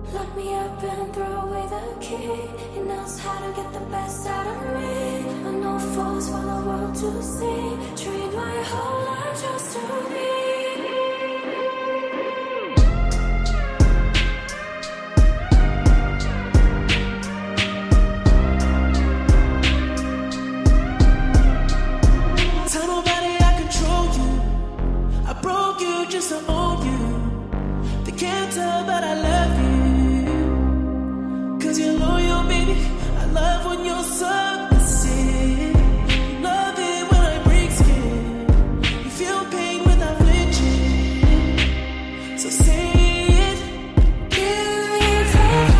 Lock me up and throw away the key. He knows how to get the best out of me. I know fools for the world to see. Trade my whole life just to be. Tell nobody I control you. I broke you just to own you. They can't tell that I love you. Cause you're loyal, baby. I love when you're submissive. You love it when I break skin. You feel pain without flinching. So say it. Give me tough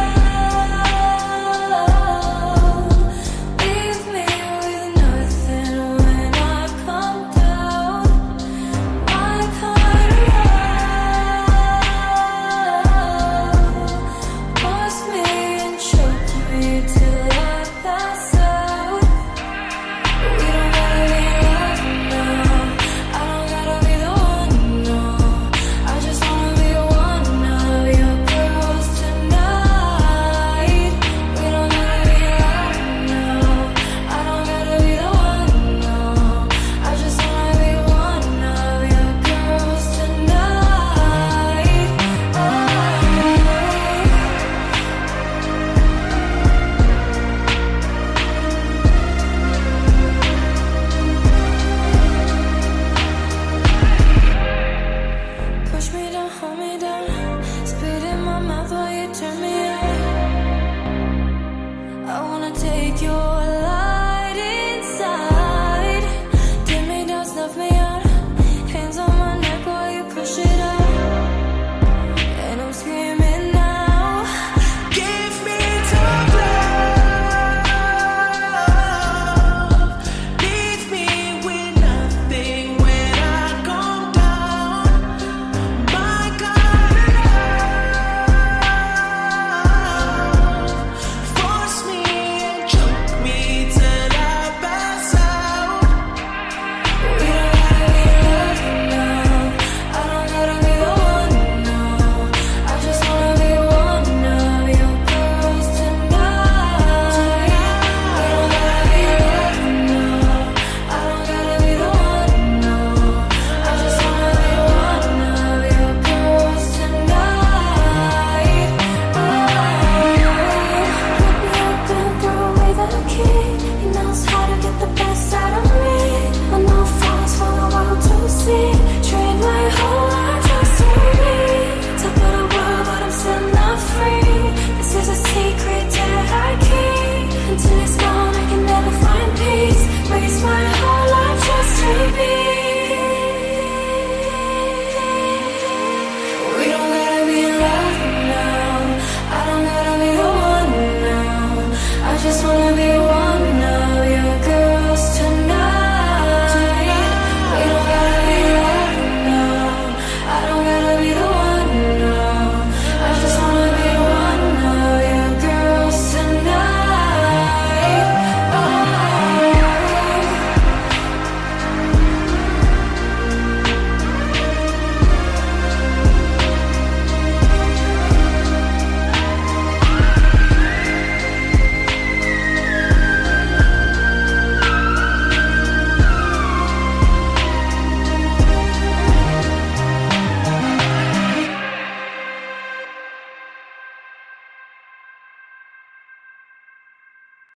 love. Leave me with nothing when I come down. My kind of love. Force me and choke me till I pass out. We don't gotta be loving now. I don't gotta be the one, no. I just wanna be one of your girls tonight. We don't gotta be loving now. I don't gotta be the one, no. I just wanna be one of your girls tonight. Push me down, hold me down. Spit in my mouth while you turn me